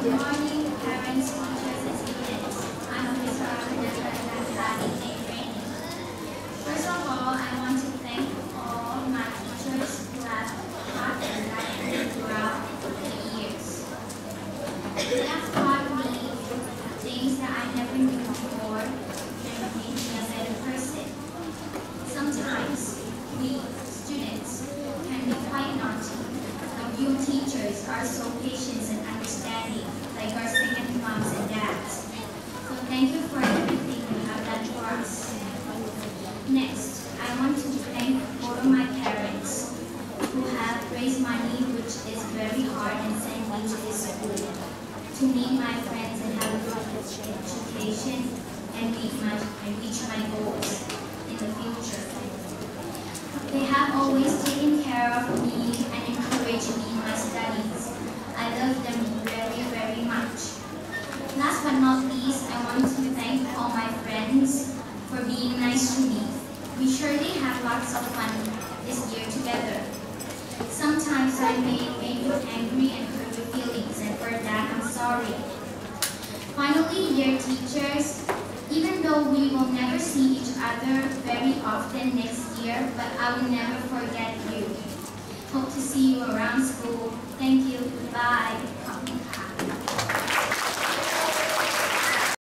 Good morning, parents, teachers, and students. I'm Apisara from training. First of all, I want to thank all my teachers who have taught and guided me throughout the years. They have taught me things that I never knew before and made me a better person. Sometimes we students can be quite naughty, but you teachers are so patient and understanding, like our second moms and dads. So thank you for everything you have done for us. Next, I want to thank all of my parents who have raised money, which is very hard, and sent me to this school to meet my friends and have a good education and reach my goals in the future. They have always taken care of me and encouraged me in my studies. I love them very, very much. Last but not least, I want to thank all my friends for being nice to me. We surely have lots of fun this year together. Sometimes I may make you angry and hurt your feelings, and for that I'm sorry. Finally, dear teachers, even though we will never see each other very often next year, but I will never forget you. Hope to see you around school. Thank you. Goodbye.